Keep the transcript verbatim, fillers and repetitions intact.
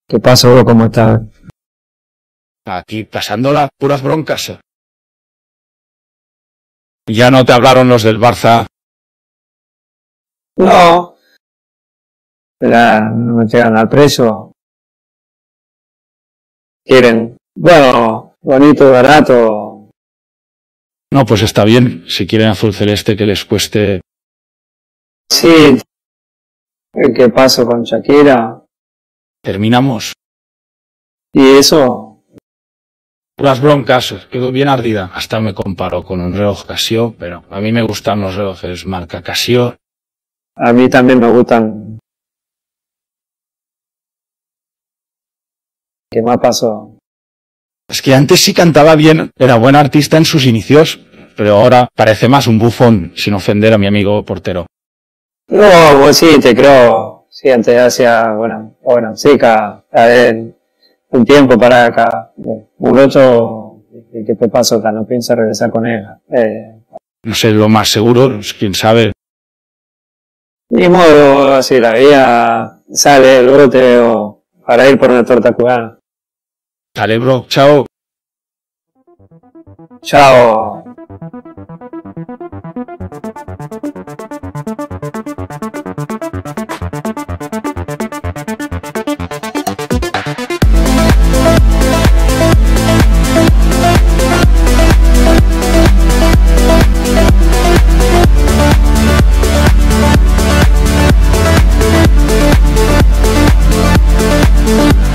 ¿Qué pasa, bro? ¿Cómo estás? Aquí pasándola, puras broncas. Ya no te hablaron los del Barça. No. Espera, no me llegan al precio. Quieren, bueno, bonito, barato. No, pues está bien. Si quieren azul celeste que les cueste. Sí. ¿Qué pasó con Shakira? Terminamos. ¿Y eso? Puras broncas. Quedó bien ardida. Hasta me comparo con un reloj Casio, pero a mí me gustan los relojes marca Casio. A mí también me gustan. ¿Qué más pasó? Es que antes sí cantaba bien, era buen artista en sus inicios, pero ahora parece más un bufón, sin ofender a mi amigo portero. No, pues sí, te creo. Sí, antes hacía, bueno, bueno, sí, cada, a ver, un tiempo para acá. Un otro, ¿qué te pasó? No piensa regresar con ella. Eh, No sé, lo más seguro, quién sabe. Ni modo, así la vida sale, luego te veo para ir por una torta cubana. Dale, bro, chao. Chao. We'll be right back.